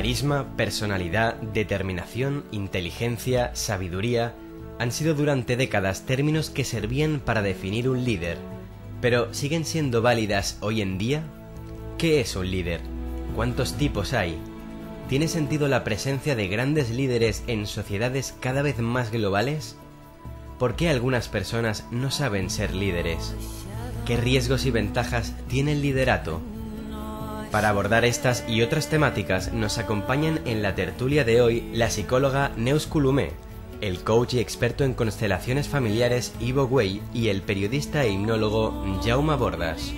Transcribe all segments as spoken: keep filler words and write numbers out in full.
Carisma, personalidad, determinación, inteligencia, sabiduría han sido durante décadas términos que servían para definir un líder. Pero ¿siguen siendo válidas hoy en día? ¿Qué es un líder? ¿Cuántos tipos hay? ¿Tiene sentido la presencia de grandes líderes en sociedades cada vez más globales? ¿Por qué algunas personas no saben ser líderes? ¿Qué riesgos y ventajas tiene el liderato? Para abordar estas y otras temáticas nos acompañan en la tertulia de hoy la psicóloga Neus Colomé, el coach y experto en constelaciones familiares Ivo Güell y el periodista e hipnólogo Jaume Bordas.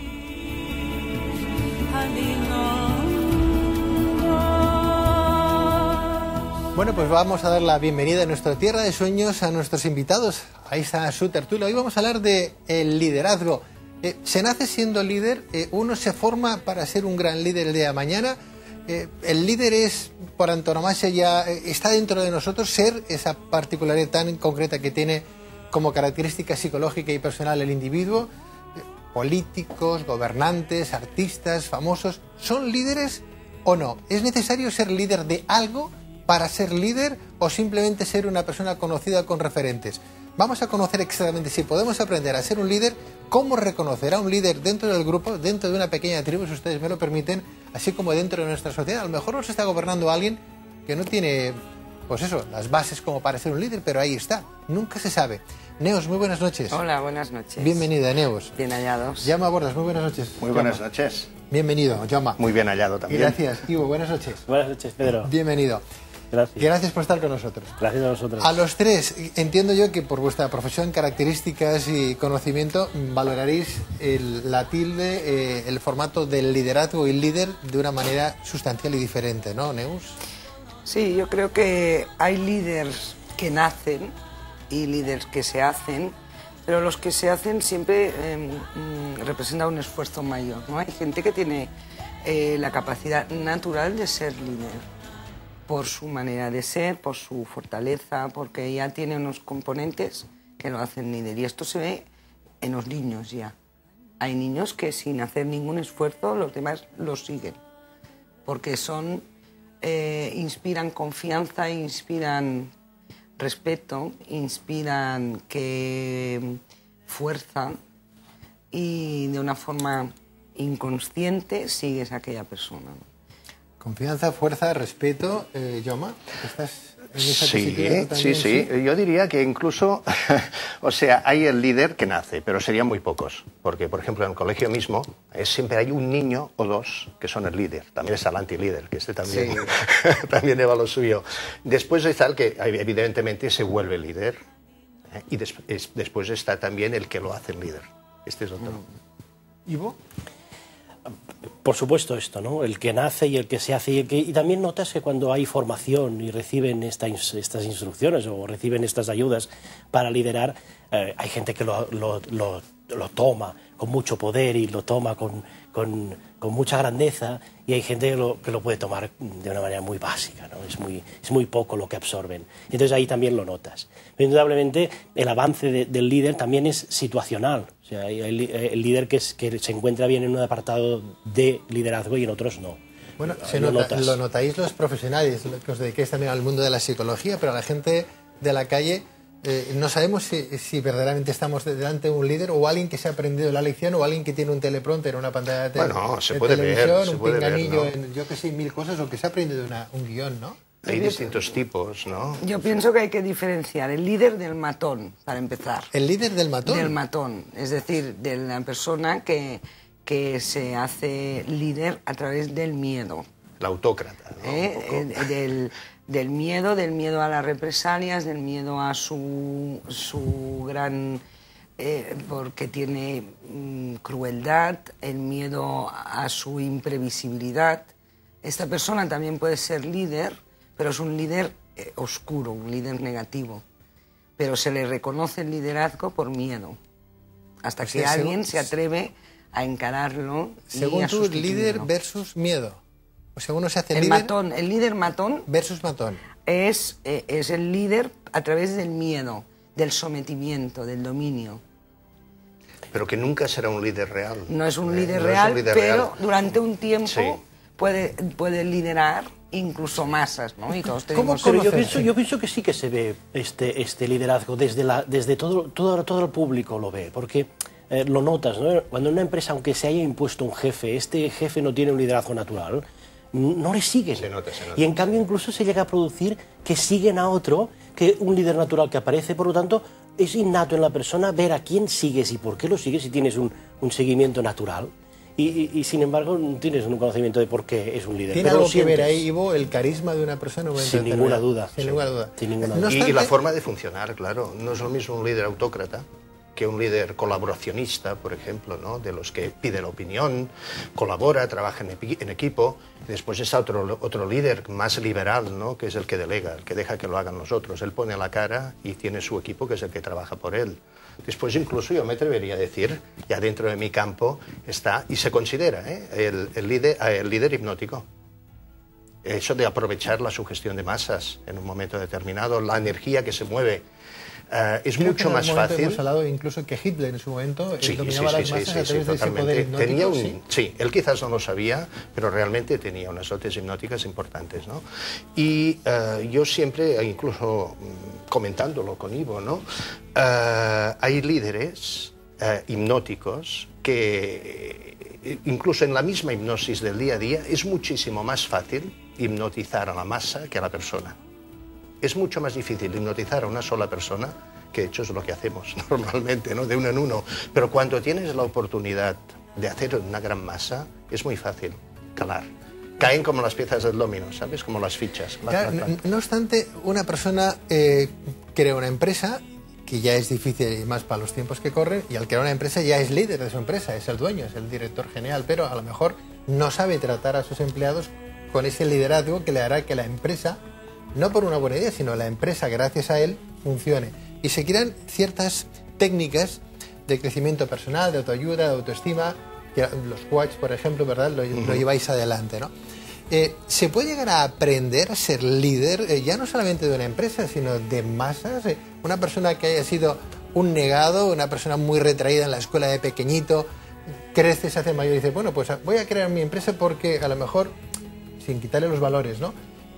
Bueno, pues vamos a dar la bienvenida a nuestra tierra de sueños a nuestros invitados. Ahí está su tertulia. Hoy vamos a hablar de el liderazgo. Eh, ¿Se nace siendo líder? Eh, ¿Uno se forma para ser un gran líder el día de mañana? Eh, ¿El líder es, por antonomasia, ya eh, está dentro de nosotros ser esa particularidad tan concreta que tiene como característica psicológica y personal el individuo? Eh, ¿Políticos, gobernantes, artistas, famosos, son líderes o no? ¿Es necesario ser líder de algo para ser líder o simplemente ser una persona conocida con referentes? Vamos a conocer exactamente si podemos aprender a ser un líder, cómo reconocer a un líder dentro del grupo, dentro de una pequeña tribu, si ustedes me lo permiten, así como dentro de nuestra sociedad. A lo mejor nos está gobernando alguien que no tiene, pues eso, las bases como para ser un líder, pero ahí está, nunca se sabe. Neus, muy buenas noches. Hola, buenas noches. Bienvenida, Neus. Bien hallados. Jaume Bordas, muy buenas noches. Muy buenas Jaume. noches. Bienvenido, Jaume. Muy bien hallado también. Gracias, Ivo, buenas noches. Buenas noches, Pedro. Bienvenido. Gracias. Gracias por estar con nosotros. Gracias a vosotros. A los tres, entiendo yo que por vuestra profesión, características y conocimiento valoraréis el, la tilde, eh, el formato del liderazgo y líder de una manera sustancial y diferente, ¿no, Neus? Sí, yo creo que hay líderes que nacen y líderes que se hacen, pero los que se hacen siempre eh, representan un esfuerzo mayor, ¿no? Hay gente que tiene eh, la capacidad natural de ser líder, por su manera de ser, por su fortaleza, porque ya tiene unos componentes que lo hacen líder. Y esto se ve en los niños ya. Hay niños que sin hacer ningún esfuerzo los demás los siguen, porque son, eh, inspiran confianza, inspiran respeto, inspiran que fuerza y de una forma inconsciente sigues a aquella persona, ¿no? Confianza, fuerza, respeto. Eh, Jaume, ¿estás en esa sí, tesitura sí, sí, sí. Yo diría que incluso, o sea, hay el líder que nace, pero serían muy pocos. Porque, por ejemplo, en el colegio mismo, es, siempre hay un niño o dos que son el líder. También está el antilíder, que este también, sí. también lleva lo suyo. Después está el que, evidentemente, se vuelve líder. ¿eh? Y des, es, después está también el que lo hace el líder. Este es otro. ¿Ivo? Por supuesto esto, ¿no? El que nace y el que se hace. Y, el que, y también notas que cuando hay formación y reciben esta, estas instrucciones o reciben estas ayudas para liderar, eh, hay gente que lo, lo, lo, lo toma con mucho poder y lo toma con, con, con mucha grandeza, y hay gente que lo, que lo puede tomar de una manera muy básica, ¿no? Es muy, es muy poco lo que absorben. Entonces ahí también lo notas. Pero indudablemente el avance de, del líder también es situacional. O sea, hay el, el líder que, es, que se encuentra bien en un apartado de liderazgo y en otros no. Bueno, se lo, nota, notas. lo notáis los profesionales, que os dediquéis también al mundo de la psicología, pero a la gente de la calle eh, no sabemos si, si verdaderamente estamos delante de un líder o alguien que se ha aprendido la lección o alguien que tiene un teleprompter, una pantalla de, te bueno, se de puede televisión, ver, se un puede pinganillo, ver, ¿no? en, yo que sé, mil cosas, o que se ha aprendido una, un guión, ¿no? Hay distintos tipos, ¿no? Yo pienso que hay que diferenciar el líder del matón, para empezar. ¿El líder del matón? Del matón, es decir, de la persona que, que se hace líder a través del miedo. El autócrata, ¿no? ¿Eh? Del, del miedo, del miedo a las represalias, del miedo a su, su gran... Eh, porque tiene mm, crueldad, el miedo a su imprevisibilidad. Esta persona también puede ser líder, pero es un líder eh, oscuro, un líder negativo. Pero se le reconoce el liderazgo por miedo, hasta que sea, alguien según, se atreve a encararlo. Según y a tú, líder versus miedo. O sea, uno se hace el líder... Matón, el líder matón... Versus matón. Es, eh, es el líder a través del miedo, del sometimiento, del dominio. Pero que nunca será un líder real. No es un eh, líder no real, es un líder pero real. durante un tiempo... Sí. puede, puede liderar incluso masas, ¿no? Y todos tenemos... Pero yo pienso, yo pienso que sí que se ve este, este liderazgo, desde, la, desde todo, todo, todo el público lo ve, porque eh, lo notas, ¿no? Cuando en una empresa, aunque se haya impuesto un jefe, este jefe no tiene un liderazgo natural, no le siguen. Se nota, se nota. Y en cambio incluso se llega a producir que siguen a otro, que un líder natural que aparece, por lo tanto, es innato en la persona ver a quién sigues y por qué lo sigues si tienes un, un seguimiento natural. Y, y, y sin embargo no tienes un conocimiento de por qué es un líder. ¿Tiene Pero algo que ver ahí, Ivo, el carisma de una persona? Sin ninguna duda. Sin ninguna duda. Sin ninguna No duda. obstante- Y la forma de funcionar, claro. No es lo mismo un líder autócrata que un líder colaboracionista, por ejemplo, ¿no? De los que pide la opinión, colabora, trabaja en, epi- en equipo. Y después está otro, otro líder más liberal, ¿no? Que es el que delega, el que deja que lo hagan los otros. Él pone la cara y tiene su equipo, que es el que trabaja por él. Después incluso yo me atrevería a decir, ya dentro de mi campo está, y se considera, ¿eh? el, el, líder, el líder hipnótico. Eso de aprovechar la sugestión de masas en un momento determinado, la energía que se mueve, uh, es Creo mucho que en más algún momento fácil. Hemos hablado incluso que Hitler en su momento Sí, eh, dominaba sí, las sí, masas sí, a sí, través de ese totalmente. poder hipnótico. Tenía un, sí. sí, él quizás no lo sabía, pero realmente tenía unas dotes hipnóticas importantes, ¿no? Y uh, yo siempre, incluso mm, comentándolo con Ivo, ¿no? Uh, hay líderes uh, hipnóticos que eh, incluso en la misma hipnosis del día a día es muchísimo más fácil hipnotizar a la masa que a la persona. Es mucho más difícil hipnotizar a una sola persona, que de hecho es lo que hacemos normalmente, ¿no? De uno en uno. Pero cuando tienes la oportunidad de hacer una gran masa, es muy fácil calar. Caen como las piezas del dominó, ¿sabes? Como las fichas. Clac, Claro, clac, clac. no, no obstante, una persona eh, crea una empresa, que ya es difícil y más para los tiempos que corren, y al crear una empresa ya es líder de su empresa, es el dueño, es el director general, pero a lo mejor no sabe tratar a sus empleados con ese liderazgo que le hará que la empresa, no por una buena idea, sino la empresa, gracias a él, funcione. Y se crean ciertas técnicas de crecimiento personal, de autoayuda, de autoestima, que los coaches, por ejemplo, ¿verdad? Lo, lo lleváis adelante, ¿no? Eh, ¿Se puede llegar a aprender a ser líder, eh, ya no solamente de una empresa, sino de masas? Eh, una persona que haya sido un negado, una persona muy retraída en la escuela de pequeñito, crece, se hace mayor y dice, bueno, pues voy a crear mi empresa porque a lo mejor, sin quitarle los valores, ¿no?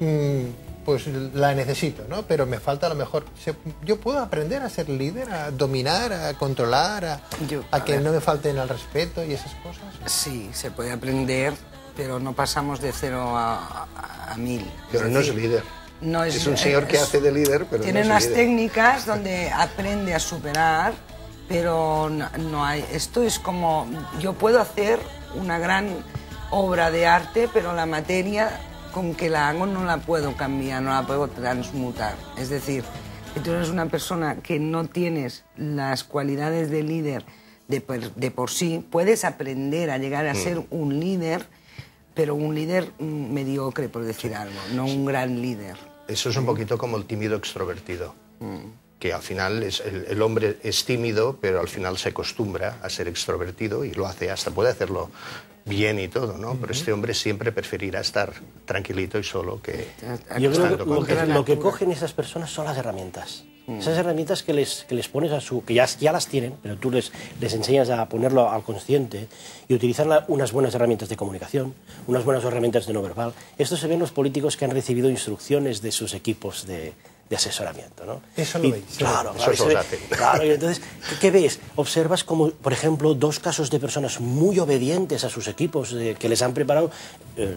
Mm, pues la necesito, ¿no? Pero me falta a lo mejor... Se, ¿yo puedo aprender a ser líder, a dominar, a controlar, a, Yo, a a que ver. no me falten al respeto y esas cosas? Sí, se puede aprender, pero no pasamos de cero a, a, a mil. Pero Es no es decir, líder. no es, Es un señor que es- hace de líder, pero tiene no es unas líder. técnicas donde aprende a superar, pero no, no hay... Esto es como... Yo puedo hacer una gran obra de arte, pero la materia con que la hago no la puedo cambiar, no la puedo transmutar. Es decir, que tú eres una persona que no tienes las cualidades de líder de por, de por sí, puedes aprender a llegar a ser un líder, pero un líder mm, mediocre, por decir algo, no un gran líder. Eso es un poquito como el tímido extrovertido, que al final es, el, el hombre es tímido, pero al final se acostumbra a ser extrovertido y lo hace, hasta puede hacerlo bien y todo, ¿no? Pero este hombre siempre preferirá estar tranquilito y solo que Yo creo estando que con lo, que gente. lo que cogen esas personas son las herramientas. Esas herramientas que les, que les pones a su... que ya, ya las tienen, pero tú les, les enseñas a ponerlo al consciente y utilizar la- unas buenas herramientas de comunicación, unas buenas herramientas de no verbal. Esto se ve en los políticos que han recibido instrucciones de sus equipos de, de asesoramiento, ¿no? Eso lo Y- veis, eso Claro, lo- claro, eso y se los ve- hacen. claro, y entonces, ¿qué, qué ves? Observas como, por ejemplo, dos casos de personas muy obedientes a sus equipos eh, que les han preparado eh,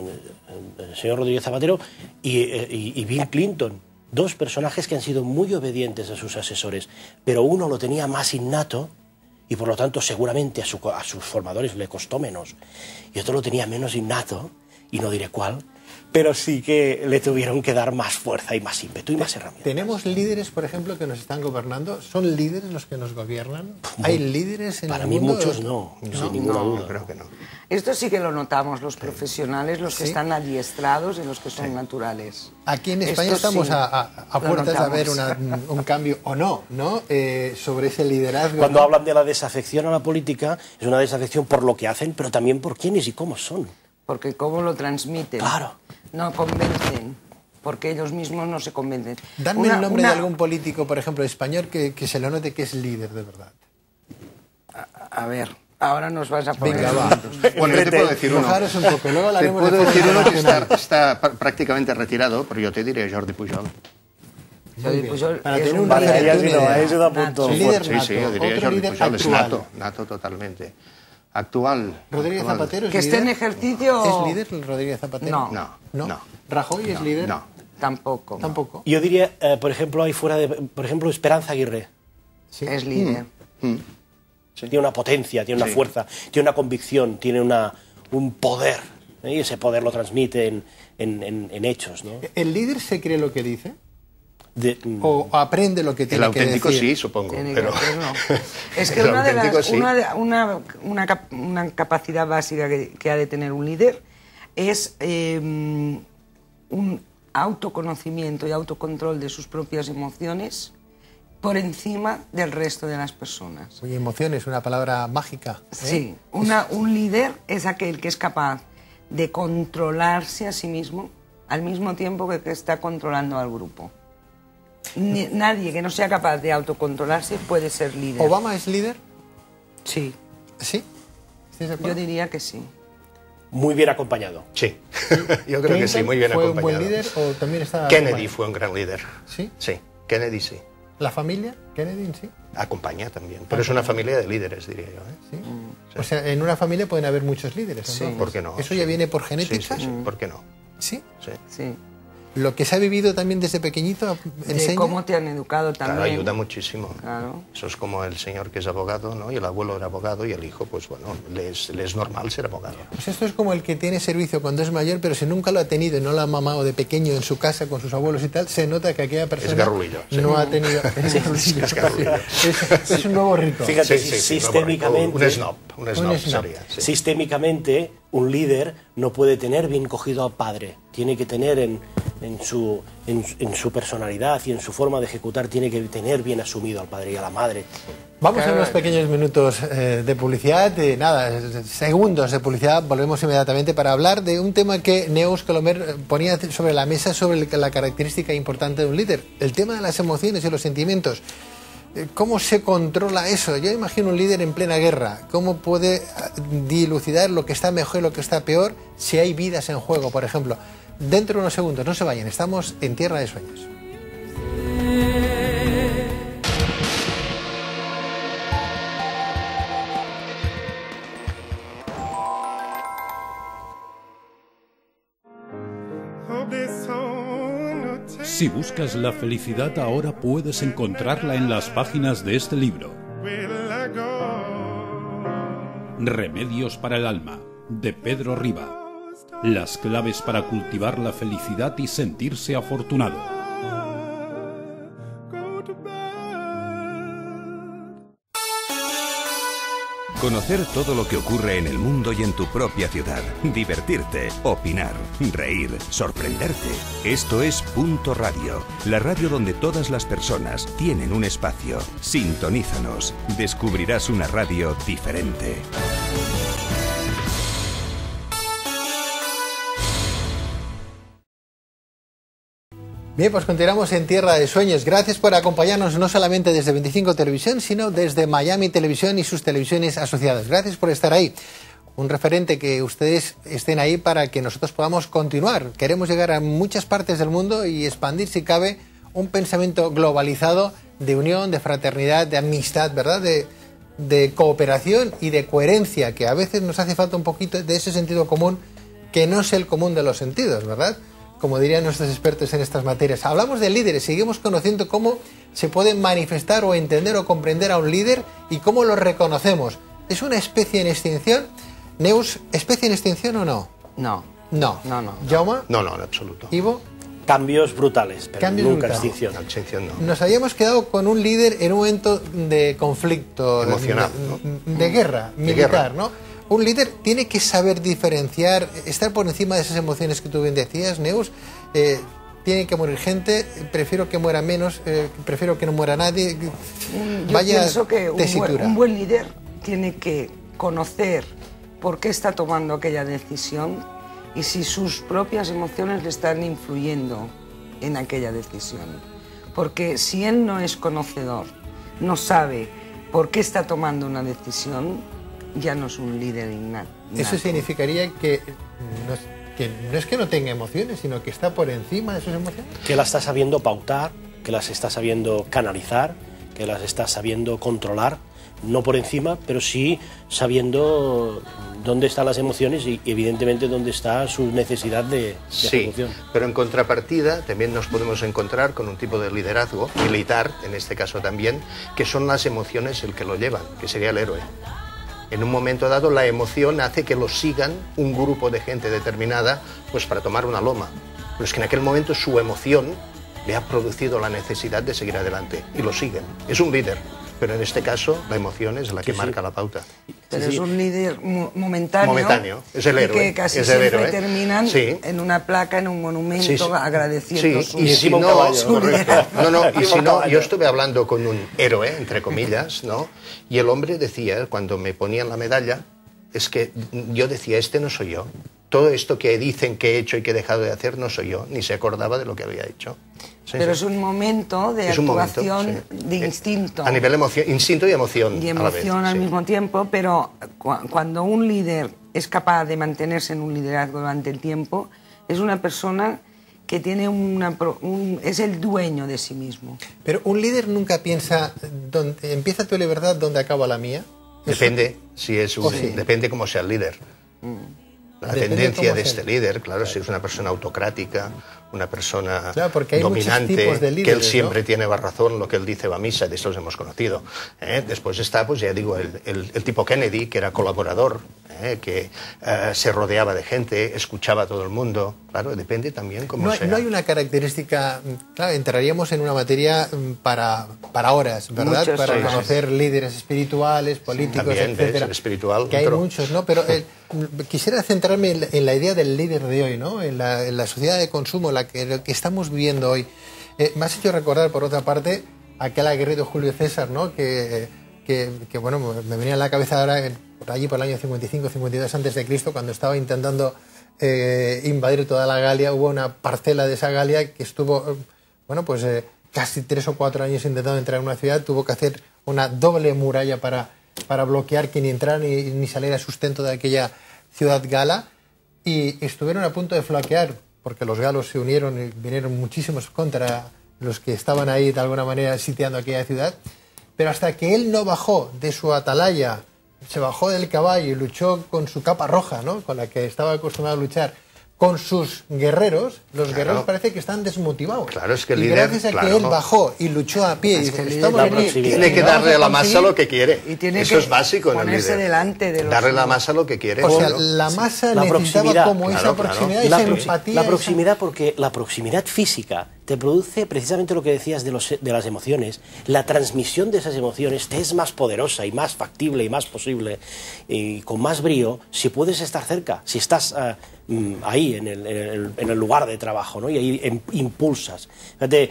el señor Rodríguez Zapatero y, eh, y- y Bill Clinton. Dos personajes que han sido muy obedientes a sus asesores, pero uno lo tenía más innato y por lo tanto seguramente a, su- a sus formadores le costó menos, y otro lo tenía menos innato, y no diré cuál, pero sí que le tuvieron que dar más fuerza y más ímpetu y más herramientas. ¿Tenemos líderes, por ejemplo, que nos están gobernando? ¿Son líderes los que nos gobiernan? ¿Hay líderes en Para el mí mundo? muchos no, sin ninguna no. duda. Yo creo que no. Esto sí que lo notamos los profesionales, los que Sí. están adiestrados y los que son naturales. Aquí en España Esto estamos sí, a, a- a lo puertas de notamos. ver una- un cambio o no, ¿no? Eh, sobre ese liderazgo. Cuando ¿no? hablan de la desafección a la política, es una desafección por lo que hacen, pero también por quiénes y cómo son. Porque cómo lo transmiten. Claro. No convencen, porque ellos mismos no se convencen. Dadme Una- el nombre una- de algún político, por ejemplo, español, que, que se le note que es líder de verdad. A ver, Ahora nos vas a poner... Venga, va. Bueno, yo te puedo decir uno. Mojaros un poco, luego Te hablaremos de puedo decir forma uno que está, nacional. está pr- prácticamente retirado, pero yo te diré Jordi Pujol. Jordi Pujol Para es tener un una Vale, ahí idea, has ido, una ahí has idea. ido a punto. Un líder Sí, nato, sí, yo diría otro Jordi líder Pujol, es actual. nato, nato totalmente. Actual. ¿Rodríguez actual. Zapatero es Que esté en líder? ejercicio... ¿Es líder Rodríguez Zapatero? No. No, ¿No? no. ¿Rajoy es líder? No. Tampoco. Tampoco. Yo diría, eh, por ejemplo, ahí fuera de, por ejemplo, Esperanza Aguirre. Sí. Es líder. Mm. Tiene una potencia, tiene una Sí. fuerza, tiene una convicción, tiene una, un poder. ¿eh? Y ese poder lo transmite en, en, en, en hechos, ¿no? ¿El líder se cree lo que dice? De- mm, ¿O aprende lo que El tiene que auténtico decir? sí, supongo. Tiene que Pero... hacer, no. Es que El una, de las, auténtico sí. una, de- una, una, cap- una capacidad básica que, que ha de tener un líder es eh, un autoconocimiento y autocontrol de sus propias emociones por encima del resto de las personas. Oye, emociones, una palabra mágica. ¿eh? Sí, una, un líder es aquel que es capaz de controlarse a sí mismo al mismo tiempo que, que está controlando al grupo. Ni- nadie que no sea capaz de autocontrolarse puede ser líder. ¿Obama es líder? Sí, ¿Sí? ¿Estáis de yo acuerdo? diría que sí. muy bien acompañado. Sí, yo creo que sí, ¿Clinton muy bien fue acompañado. un buen líder o también estaba... Kennedy fue un gran líder. ¿Sí? Sí, Kennedy sí. ¿La familia? ¿Kennedy sí? Acompaña también. Pero es una familia de líderes, diría yo. ¿eh? ¿Sí? O sea, en una familia pueden haber muchos líderes. Sí. entonces. ¿Por qué no? ¿Eso Sí. ya viene por Sí, genética? sí, sí. ¿Por qué no? ¿Sí? Sí. Sí. Lo que se ha vivido también desde pequeñito De enseña. cómo te han educado también. Claro, ayuda muchísimo. Claro. Eso es como el señor que es abogado, ¿no? Y el abuelo era abogado y el hijo, pues bueno, le es, le es normal ser abogado. Pues esto es como el que tiene servicio cuando es mayor, pero si nunca lo ha tenido y no lo ha mamado de pequeño en su casa con sus abuelos y tal, se nota que aquella persona garrulillo, sí. no ha tenido... Es, garrulillo. es garrulillo. Es- es un nuevo rito. Fíjate, Sí, sí, sí, sistémicamente... Un snob, un snob Un snob. sería. Sí. Sistémicamente, un líder no puede tener bien cogido al padre. Tiene que tener en, en, su, en, en su personalidad y en su forma de ejecutar, tiene que tener bien asumido al padre y a la madre. Vamos a Claro. unos pequeños minutos eh, de publicidad, de nada, segundos de publicidad. Volvemos inmediatamente para hablar de un tema que Neus Colomer eh, ponía sobre la mesa sobre el- la característica importante de un líder, el tema de las emociones y los sentimientos. Eh, ¿Cómo se controla eso? Yo imagino un líder en plena guerra. ¿Cómo puede eh, dilucidar lo que está mejor y lo que está peor si hay vidas en juego, por ejemplo? Dentro de unos segundos, no se vayan, estamos en Tierra de Sueños. Si buscas la felicidad ahora puedes encontrarla en las páginas de este libro. Remedios para el alma, de Pedro Riba. Las claves para cultivar la felicidad y sentirse afortunado. Conocer todo lo que ocurre en el mundo y en tu propia ciudad. Divertirte, opinar, reír, sorprenderte. Esto es Punto Radio, la radio donde todas las personas tienen un espacio. Sintonízanos. Descubrirás una radio diferente. Bien, pues continuamos en Tierra de Sueños. Gracias por acompañarnos no solamente desde veinticinco Televisión, sino desde Miami Televisión y sus televisiones asociadas. Gracias por estar ahí. Un referente que ustedes estén ahí para que nosotros podamos continuar. Queremos llegar a muchas partes del mundo y expandir, si cabe, un pensamiento globalizado de unión, de fraternidad, de amistad, ¿verdad? De, de cooperación y de coherencia, que a veces nos hace falta un poquito de ese sentido común, que no es el común de los sentidos, ¿verdad? Como dirían nuestros expertos en estas materias. Hablamos de líderes, seguimos conociendo cómo se puede manifestar o entender o comprender a un líder y cómo lo reconocemos. ¿Es una especie en extinción? Neus, ¿especie en extinción o no? No. No. No, no. Jaume, No, no, en absoluto. Ivo, Cambios brutales, pero Cambios nunca brutales. extinción. La extinción no. nos habíamos quedado con un líder en un momento de conflicto, de- Emocional, de, de guerra, militar, guerra. ¿no? Un líder tiene que saber diferenciar, estar por encima de esas emociones que tú bien decías, Neus. Eh, tiene que morir gente, prefiero que muera menos, eh, prefiero que no muera nadie. Yo Vaya pienso que un buen, tesitura. un buen líder tiene que conocer por qué está tomando aquella decisión y si sus propias emociones le están influyendo en aquella decisión. Porque si él no es conocedor, no sabe por qué está tomando una decisión, ya no es un líder innato. Eso significaría que no, es, que no es que no tenga emociones, sino que está por encima de sus emociones. Que las está sabiendo pautar, que las está sabiendo canalizar, que las está sabiendo controlar, no por encima, pero sí sabiendo dónde están las emociones y evidentemente dónde está su necesidad de, de sí, ejecución. Pero en contrapartida también nos podemos encontrar con un tipo de liderazgo militar, en este caso también, que son las emociones el que lo llevan, que sería el héroe. En un momento dado la emoción hace que lo sigan un grupo de gente determinada pues para tomar una loma. Pero es que en aquel momento su emoción le ha producido la necesidad de seguir adelante y lo siguen. Es un líder. Pero en este caso, la emoción es la que sí, marca sí. la pauta. Pero sí, es sí. un líder momentáneo. Momentáneo, es el héroe. Y que casi es el siempre héroe. terminan sí. en una placa, en un monumento, sí, sí. agradeciendo sí. su, y si su no, caballo. no, no, y si no, yo estuve hablando con un héroe, entre comillas, ¿no? Y el hombre decía, cuando me ponían la medalla, es que yo decía, este no soy yo. Todo esto que dicen que he hecho y que he dejado de hacer no soy yo, ni se acordaba de lo que había hecho. Sí, Pero sí. es un momento de es un actuación, momento, sí. de instinto. A nivel emoción, instinto y emoción. Y a la vez, emoción al sí. mismo tiempo, pero cu cuando un líder es capaz de mantenerse en un liderazgo durante el tiempo, es una persona que tiene una, un, es el dueño de sí mismo. Pero un líder nunca piensa, donde, empieza tu libertad, ¿dónde acaba la mía? Depende, si es un, sí. depende cómo sea el líder. Mm. La Depende tendencia de este líder, claro, claro, si es una persona autocrática, una persona claro, dominante, de líderes, que él siempre ¿no? tiene razón, lo que él dice va a misa, de eso los hemos conocido. ¿eh? Después está, pues ya digo, el, el, el tipo Kennedy, que era colaborador, ¿eh? que uh, se rodeaba de gente, escuchaba a todo el mundo. Claro, depende también cómo no hay, sea. No hay una característica, claro, entraríamos en una materia para, para horas, ¿verdad? Muchas para horas. conocer líderes espirituales, políticos, también, etcétera. ¿ves? Espiritual, que hay pero... muchos, ¿no? Pero el, quisiera centrarme en la, en la idea del líder de hoy, ¿no? En la, en la sociedad de consumo, la que, la que estamos viviendo hoy. Eh, me has hecho recordar, por otra parte, aquel aguerrido Julio César, ¿no? Que, que, que, bueno, me venía a la cabeza ahora, por allí por el año cincuenta y cinco, cincuenta y dos antes de Cristo, cuando estaba intentando eh, invadir toda la Galia. Hubo una parcela de esa Galia que estuvo, bueno, pues eh, casi tres o cuatro años intentando entrar en una ciudad. Tuvo que hacer una doble muralla para, para bloquear que ni entrara ni, ni saliera sustento de aquella ciudad gala. Y estuvieron a punto de flaquear, porque los galos se unieron y vinieron muchísimos contra los que estaban ahí de alguna manera sitiando aquella ciudad. Pero hasta que él no bajó de su atalaya, se bajó del caballo y luchó con su capa roja, ¿no? Con la que estaba acostumbrado a luchar, con sus guerreros, los claro. guerreros parece que están desmotivados. Claro, es que el y líder, gracias a claro. que él bajó y luchó a pie, es y que el dijo, líder estamos tiene, aquí, Tiene que darle a la masa lo que quiere. Y tiene Eso que es básico en el ponerse líder. delante de los Darle la demás. masa lo que quiere. o sea, ¿no? la masa La necesitaba proximidad. como Claro, esa claro. proximidad, La, esa proxi- empatía. la esa- proximidad, porque la proximidad física te produce precisamente lo que decías de, los, de las emociones. La transmisión de esas emociones te es más poderosa y más factible y más posible y con más brío si puedes estar cerca, si estás uh, ahí en el, en, el, en el lugar de trabajo, ¿no? Y ahí em, impulsas. Fíjate,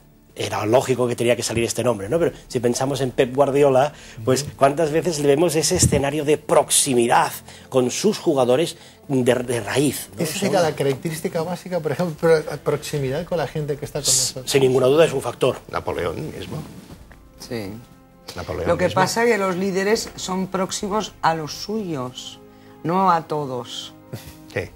era lógico que tenía que salir este nombre, ¿no? Pero si pensamos en Pep Guardiola, pues cuántas veces le vemos ese escenario de proximidad con sus jugadores de, de raíz, ¿no? Esa sería la característica básica, por ejemplo, pro- proximidad con la gente que está con nosotros. Sin ninguna duda es un factor. Napoleón mismo. Sí. Napoleón Lo que mismo. pasa es que los líderes son próximos a los suyos, no a todos, Sí.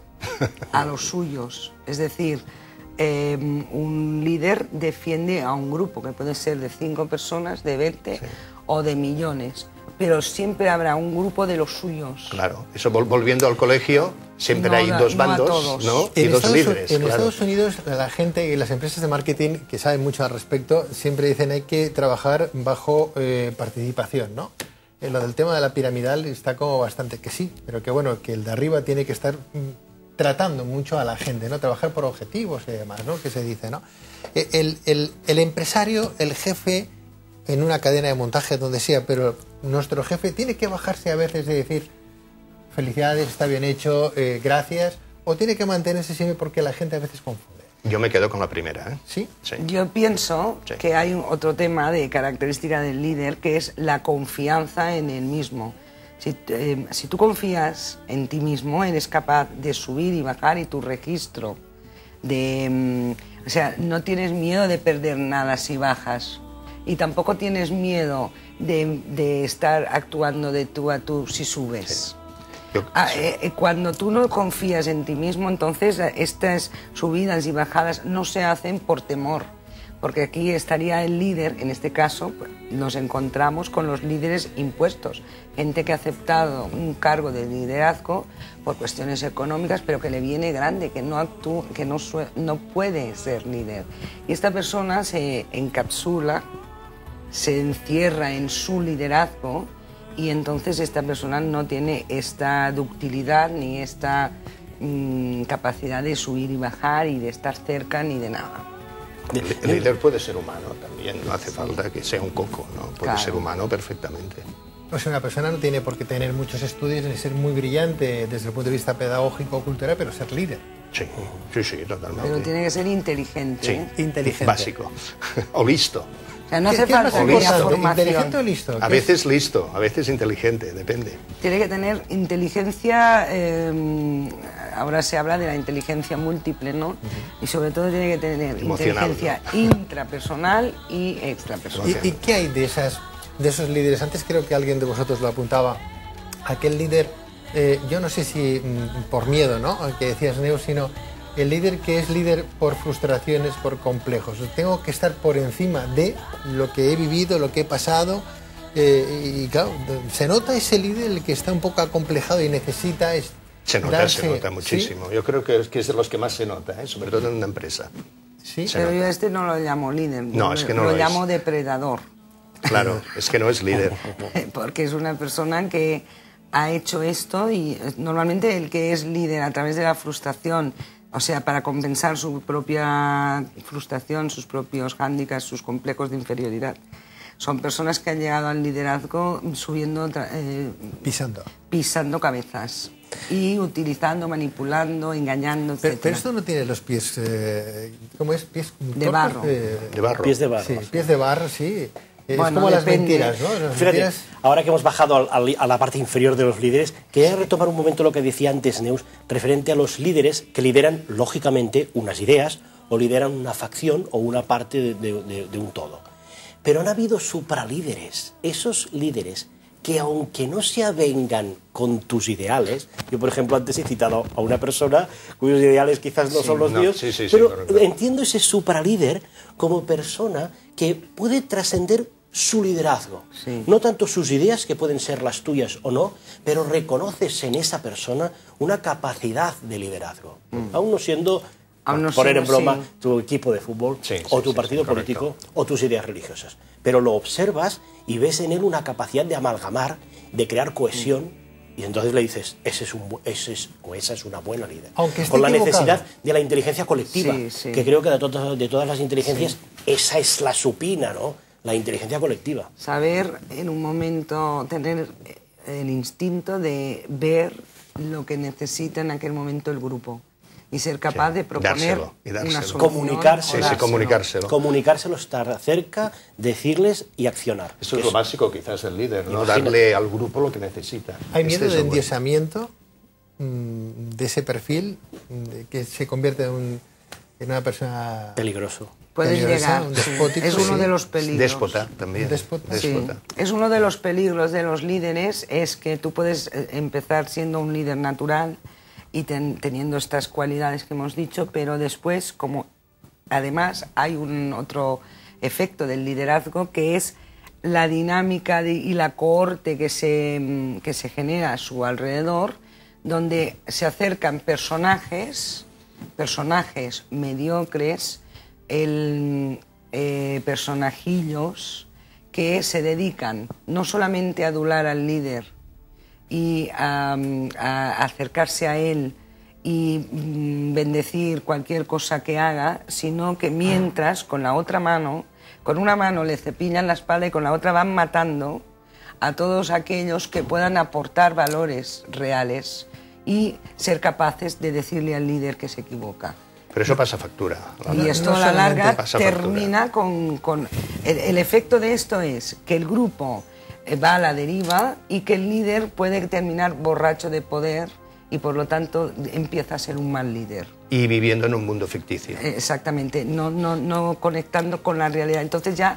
a los suyos. Es decir, eh, un líder defiende a un grupo que puede ser de cinco personas, de veinte Sí. o de millones, pero siempre habrá un grupo de los suyos. Claro, eso vol- volviendo al colegio, siempre No, hay no, dos no a bandos, todos. ¿no? Y En, dos Estados, líderes, en claro. Estados Unidos la gente y las empresas de marketing que saben mucho al respecto siempre dicen hay que trabajar bajo eh, participación, ¿no? En lo del tema de la piramidal está como bastante que sí, pero que bueno, que el de arriba tiene que estar mm, tratando mucho a la gente, ¿no? Trabajar por objetivos y demás, ¿no? Que se dice, ¿no? Eh, El, el, el empresario, el jefe en una cadena de montaje donde sea, pero nuestro jefe tiene que bajarse a veces de decir felicidades, está bien hecho, eh, gracias, o tiene que mantenerse siempre porque la gente a veces confunde. Yo me quedo con la primera, ¿eh? ¿Sí? Sí. Yo pienso Sí. que hay un- otro tema de característica del líder que es la confianza en él mismo. Si, eh, si tú confías en ti mismo, eres capaz de subir y bajar y tu registro de... mm, o sea, no tienes miedo de perder nada si bajas. y tampoco tienes miedo de, de estar actuando de tú a tú si subes. Sí. Yo, Ah, sí. eh, cuando tú no confías en ti mismo, entonces eh, estas subidas y bajadas no se hacen por temor, porque aquí estaría el líder, en este caso pues, nos encontramos con los líderes impuestos, gente que ha aceptado un cargo de liderazgo por cuestiones económicas, pero que le viene grande, que no actúa, que no, sue- no puede ser líder. Y esta persona se encapsula, se encierra en su liderazgo, y entonces esta persona no tiene esta ductilidad ni esta mm, capacidad de subir y bajar y de estar cerca ni de nada. El líder puede ser humano también, no hace falta que sea un coco, ¿no? Puede Claro. ser humano perfectamente. O sea, una persona no tiene por qué tener muchos estudios ni ser muy brillante desde el punto de vista pedagógico o cultural, pero ser líder. Sí, sí, sí, totalmente. Pero tiene que ser inteligente. Sí, ¿eh? Inteligente. básico. O listo. O sea, no ¿Qué- hace qué es falta más que haya importante, formación. inteligente o listo? A ¿Qué veces listo, a veces inteligente, depende. Tiene que tener inteligencia, eh, ahora se habla de la inteligencia múltiple, ¿no? Y sobre todo tiene que tener Emocional, inteligencia intrapersonal y extrapersonal. ¿Y, y qué hay de, esas, de esos líderes? Antes creo que alguien de vosotros lo apuntaba. Aquel líder, eh, yo no sé si mm, por miedo, ¿no? Que decías, Neo, sino el líder que es líder por frustraciones, por complejos. Tengo que estar por encima de lo que he vivido, lo que he pasado. Eh, y claro, se nota ese líder el que está un poco acomplejado y necesita... Es Se nota, darse- se nota muchísimo. Yo creo que es, que es de los que más se nota, ¿eh? Sobre todo en una empresa. ¿Sí? Se Pero yo nota. a este no lo llamo líder, No, yo es lo- que no lo lo es. llamo depredador. Claro, es que no es líder. Porque es una persona que ha hecho esto y eh, normalmente el que es líder a través de la frustración, o sea, para compensar su propia frustración, sus propios hándicaps, sus complejos de inferioridad, son personas que han llegado al liderazgo subiendo, tra- eh, Pisando. pisando cabezas y utilizando, manipulando, engañando, Pero, etcétera. pero esto no tiene los pies... Eh, ¿Cómo es? Pies De torpes, barro. eh, De barro. Pies de barro. Sí, pies de barro, sí. Es Bueno, como las depende. mentiras, ¿no? Las Fíjate, mentiras... ahora que hemos bajado al- al- a la parte inferior de los líderes, quería retomar un momento lo que decía antes Neus, referente a los líderes que lideran, lógicamente, unas ideas, o lideran una facción o una parte de, de- de- de un todo. Pero han habido supralíderes, esos líderes que aunque no se avengan con tus ideales, yo por ejemplo antes he citado a una persona cuyos ideales quizás no Sí, son los no, míos, sí, sí, sí, pero correcto. entiendo ese supralíder como persona que puede trascender su liderazgo. Sí. No tanto sus ideas, que pueden ser las tuyas o no, pero reconoces en esa persona una capacidad de liderazgo. Aún no siendo, Aún no por poner en siendo, broma, sí. tu equipo de fútbol, Sí, o sí, tu sí, partido sí, correcto. político, o tus ideas religiosas. Pero lo observas y ves en él una capacidad de amalgamar, de crear cohesión, y entonces le dices, ese es un, bu- ese es, o esa es una buena líder. Aunque esté Con la equivocado. necesidad de la inteligencia colectiva, Sí, sí. que creo que de, to- de todas las inteligencias, esa es la supina, ¿no? La inteligencia colectiva. Saber en un momento, tener el instinto de ver lo que necesita en aquel momento el grupo y ser capaz Sí, de proponer dárselo, y dárselo. una solución. Comunicarse. o Sí, sí, dárselo. comunicárselo. Comunicárselo, estar cerca, decirles y accionar. Eso Que es lo básico quizás del líder, ¿no? Imagínate. Darle al grupo lo que necesita. ¿Hay Este miedo es de el bueno. endiosamiento mm, de ese perfil, mm, de que se convierte en, un- en una persona peligroso. Puedes peligrosa, llegar. un sí. despótico? Es uno Sí. de los peligros. Déspota también. Déspota. Sí. Déspota. Es uno de los peligros de los líderes, es que tú puedes eh, empezar siendo un líder natural y ten- teniendo estas cualidades que hemos dicho, pero después, como además hay un otro efecto del liderazgo, que es la dinámica de- y la cohorte que se, mm, que se genera a su alrededor, donde se acercan personajes, personajes mediocres, el, eh, personajillos que se dedican no solamente a adular al líder y a, a acercarse a él y mm, bendecir cualquier cosa que haga, sino que mientras con la otra mano, con una mano le cepillan la espalda y con la otra van matando a todos aquellos que puedan aportar valores reales y ser capaces de decirle al líder que se equivoca. Pero eso pasa factura. Y esto no a la solamente larga pasa termina con... con el, el efecto de esto es que el grupo eh, va a la deriva y que el líder puede terminar borracho de poder y por lo tanto empieza a ser un mal líder. Y viviendo en un mundo ficticio. Eh, Exactamente, no, no, no conectando con la realidad. Entonces ya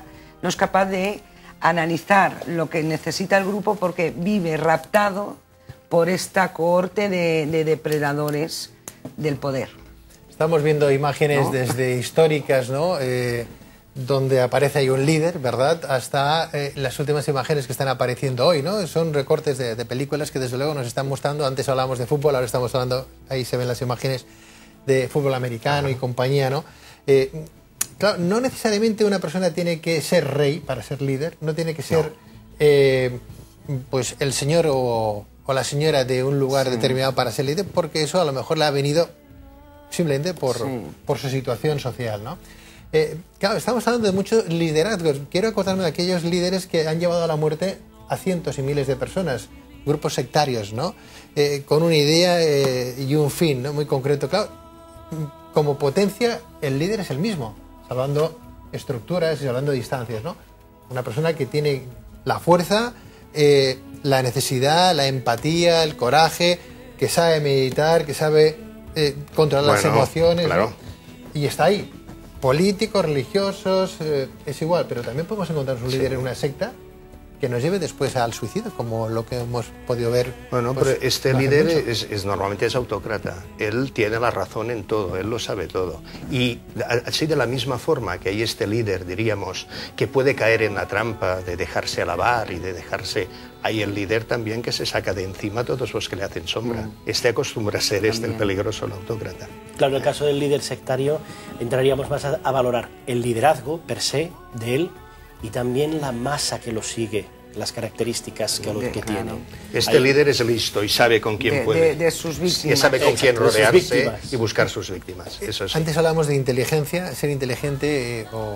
no es capaz de analizar lo que necesita el grupo porque vive raptado por esta cohorte de, de depredadores del poder. Estamos viendo imágenes, ¿no?, desde históricas, ¿no?, eh, donde aparece ahí un líder, ¿verdad?, hasta eh, las últimas imágenes que están apareciendo hoy, ¿no? Son recortes de, de películas que desde luego nos están mostrando. Antes hablábamos de fútbol, ahora estamos hablando, ahí se ven las imágenes de fútbol americano y compañía, ¿no? Eh, claro, no necesariamente una persona tiene que ser rey para ser líder, no tiene que ser no. eh, pues el señor o, o la señora de un lugar sí. determinado para ser líder, porque eso a lo mejor le ha venido simplemente por, sí. por su situación social, ¿no? Eh, claro, estamos hablando de muchos liderazgos. Quiero acordarme de aquellos líderes que han llevado a la muerte a cientos y miles de personas, grupos sectarios, ¿no? Eh, con una idea eh, y un fin, ¿no?, muy concreto. Claro, como potencia, el líder es el mismo, salvando estructuras y salvando distancias, ¿no? Una persona que tiene la fuerza, eh, la necesidad, la empatía, el coraje, que sabe meditar, que sabe eh, controlar bueno, las emociones, claro. ¿no? Y está ahí. Políticos, religiosos, eh, es igual, pero también podemos encontrar un líder sí. en una secta que nos lleve después al suicidio, como lo que hemos podido ver. Bueno, pues, pero este líder es, es, normalmente es autócrata. Él tiene la razón en todo, él lo sabe todo. Y así de la misma forma que hay este líder, diríamos, que puede caer en la trampa de dejarse alabar y de dejarse... Hay el líder también que se saca de encima a todos los que le hacen sombra. Mm. Este acostumbra a ser también. este el peligroso, el autócrata. Claro, en el caso del líder sectario entraríamos más a, a valorar el liderazgo per se de él y también la masa que lo sigue, las características que, lo, que claro. tiene. Este Hay, líder es listo y sabe con quién de, puede. De, de sus víctimas. Y sabe con Exacto, quién rodearse y buscar sus víctimas. Eso sí. Antes hablábamos de inteligencia, ser inteligente eh, o,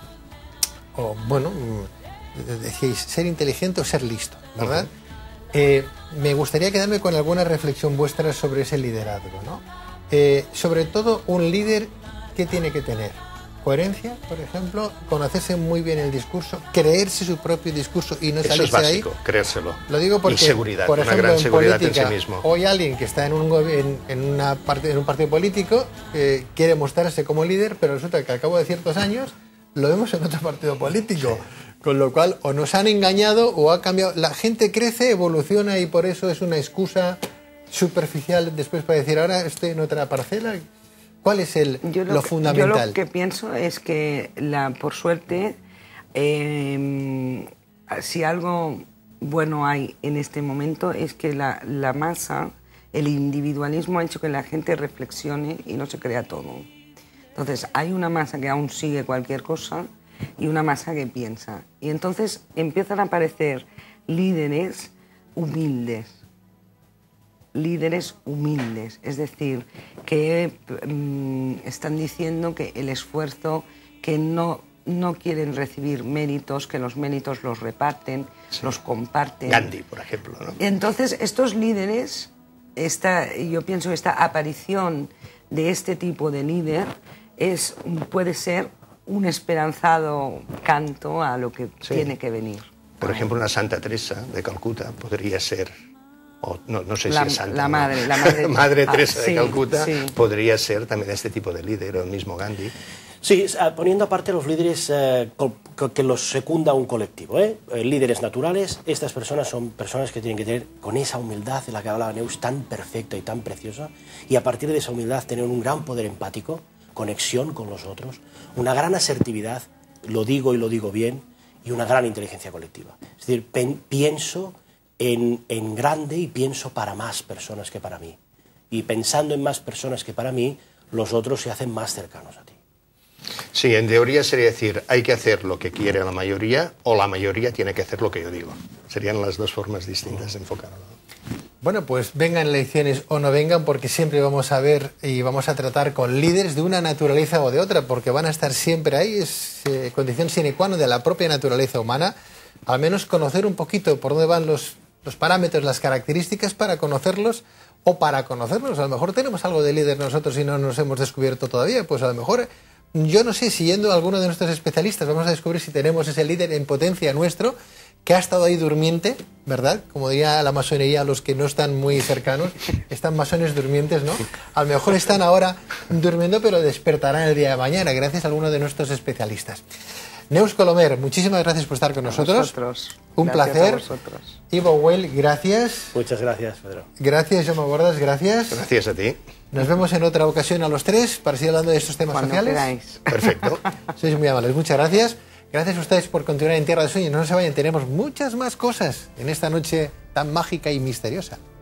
o, bueno, decíais, ser inteligente o ser listo, ¿verdad? Uh-huh. eh, me gustaría quedarme con alguna reflexión vuestra sobre ese liderazgo, ¿no? Eh, sobre todo, un líder, ¿qué tiene que tener? Coherencia, por ejemplo, conocerse muy bien el discurso, creerse su propio discurso y no Eso salirse es básico, de ahí. Creérselo. Lo digo porque, y seguridad, por ejemplo, una gran en seguridad política, en sí mismo. Hoy alguien que está en un, en, en una parte, en un partido político eh, quiere mostrarse como líder, pero resulta que al cabo de ciertos años lo vemos en otro partido político. Sí. Con lo cual, o nos han engañado o ha cambiado. La gente crece, evoluciona y por eso es una excusa superficial después para decir, ahora estoy en otra parcela. ¿Cuál es el, yo lo, lo que, fundamental? Yo lo que pienso es que, la, por suerte, eh, si algo bueno hay en este momento es que la, la masa, el individualismo ha hecho que la gente reflexione y no se crea todo. Entonces, hay una masa que aún sigue cualquier cosa y una masa que piensa. Y entonces empiezan a aparecer líderes humildes. líderes humildes, es decir, que mm, están diciendo que el esfuerzo, que no, no quieren recibir méritos, que los méritos los reparten, sí. los comparten. Gandhi, por ejemplo, ¿no? Entonces, estos líderes, esta, yo pienso que esta aparición de este tipo de líder es, puede ser un esperanzado canto a lo que sí. tiene que venir. Por ejemplo, una Santa Teresa de Calcuta podría ser... O no, no sé la, si es santa. La madre, ¿no? la madre, madre Teresa ah, de sí, Calcuta sí. podría ser también este tipo de líder, o el mismo Gandhi. Sí, poniendo aparte los líderes eh, que los secunda un colectivo, ¿eh? líderes naturales, estas personas son personas que tienen que tener con esa humildad de la que hablaba Neus, tan perfecta y tan preciosa, y a partir de esa humildad tener un gran poder empático, conexión con los otros, una gran asertividad, lo digo y lo digo bien, y una gran inteligencia colectiva. Es decir, pienso... En, en grande y pienso para más personas que para mí. Y pensando en más personas que para mí, los otros se hacen más cercanos a ti. Sí, en teoría sería decir, hay que hacer lo que quiere la mayoría o la mayoría tiene que hacer lo que yo digo. Serían las dos formas distintas de enfocarlo. Bueno, pues vengan elecciones o no vengan, porque siempre vamos a ver y vamos a tratar con líderes de una naturaleza o de otra, porque van a estar siempre ahí, es eh, condición sine qua non de la propia naturaleza humana, al menos conocer un poquito por dónde van los... los parámetros, las características para conocerlos o para conocernos. A lo mejor tenemos algo de líder nosotros y no nos hemos descubierto todavía. Pues a lo mejor, yo no sé, siguiendo a alguno de nuestros especialistas, vamos a descubrir si tenemos ese líder en potencia nuestro que ha estado ahí durmiente, ¿verdad? Como diría la masonería, los que no están muy cercanos, están masones durmientes, ¿no? A lo mejor están ahora durmiendo, pero despertarán el día de mañana, gracias a alguno de nuestros especialistas. Neus Colomer, muchísimas gracias por estar con A nosotros. vosotros. Un Gracias placer. a vosotros. Ivo Well, gracias. Muchas gracias, Pedro. Gracias, Jaume Bordas, gracias. Gracias a ti. Nos vemos en otra ocasión a los tres para seguir hablando de estos temas Cuando sociales. queráis. Perfecto. Sois muy amables, muchas gracias. Gracias a ustedes por continuar en Tierra de Sueños. No se vayan, tenemos muchas más cosas en esta noche tan mágica y misteriosa.